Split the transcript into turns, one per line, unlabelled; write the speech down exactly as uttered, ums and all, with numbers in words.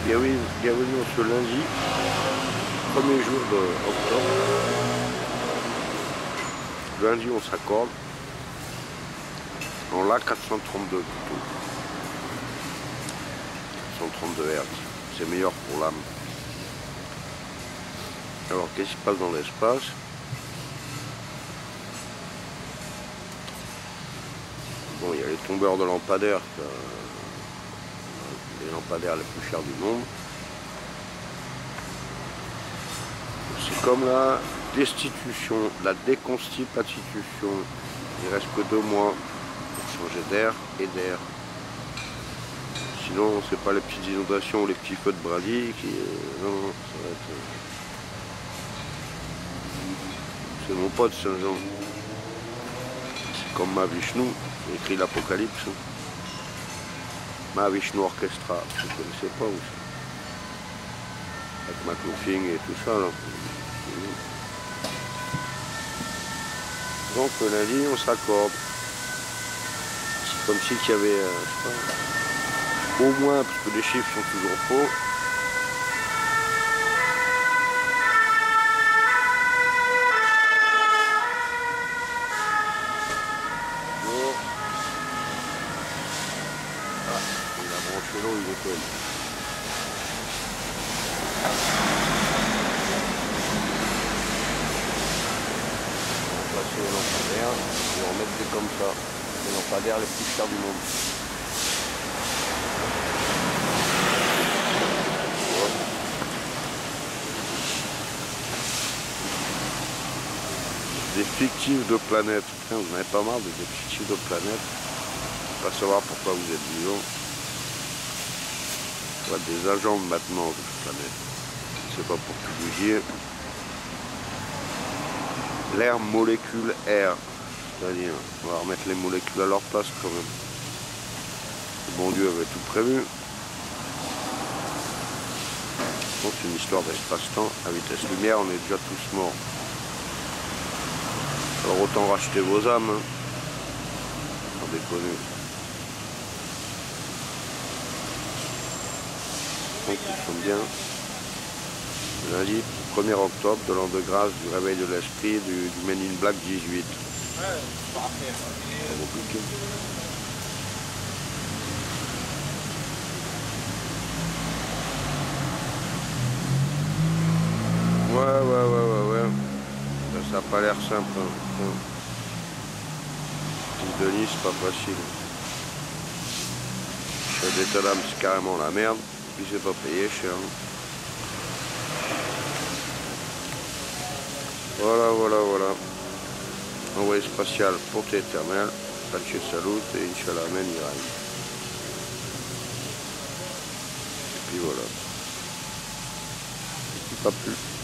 bienvenue, bienvenue ce lundi, premier jour d'octobre. Lundi on s'accorde. En la quatre cent trente-deux plutôt. quatre cent trente-deux hertz. C'est meilleur pour l'âme. Alors qu'est-ce qui se passe dans l'espace? Bon, il y a les tombeurs de lampadaires, euh, les lampadaires les plus chers du monde. C'est comme la destitution, la déconstitution. Il reste que deux mois pour changer d'air et d'air. Sinon, c'est pas les petites inondations ou les petits feux de brindilles qui... Euh, non, non, ça va être... Euh, c'est mon pote Saint-Jean. C'est comme Mahavishnu, j'ai écrit l'Apocalypse. Mahavishnu Orchestra, je ne connaissais pas aussi. Avec McLaughlin et tout ça là. Donc le lundi on s'accorde. C'est comme si il y avait, euh, je sais pas, au moins, parce que les chiffres sont toujours faux. Ah, il a branché l'eau, il est cool. Les lampadaires, et on met des comme ça, les lampadaires les plus chers du monde. Ouais. Des fictifs de planètes. Putain, vous n'avez pas marre des fictifs de planètes? Pas savoir pourquoi vous êtes vivant. Ouais, des agents de maintenance de planète. Je sais pas pour tout vous dire. L'air molécule air, c'est-à-dire on va remettre les molécules à leur place quand même. Le bon Dieu avait tout prévu. Donc c'est une histoire d'espace-temps. À vitesse lumière, on est déjà tous morts. Alors autant racheter vos âmes, hein. Sans déconner. Donc ils sont bien. Lundi premier octobre de l'an de grâce du réveil de l'esprit du, du Men in Black dix-huit. Ouais, ouais, ouais, ouais, ouais. Ça n'a pas l'air simple. Hein. Petit Denis, c'est pas facile. Chef d'état d'âme, c'est carrément la merde. Puis c'est pas payé cher. Voilà, voilà, voilà. Envoyé spatial pour éternel. Pace salut et Inch'Allah, Amen, Iraï. Et puis voilà. Et puis pas plus.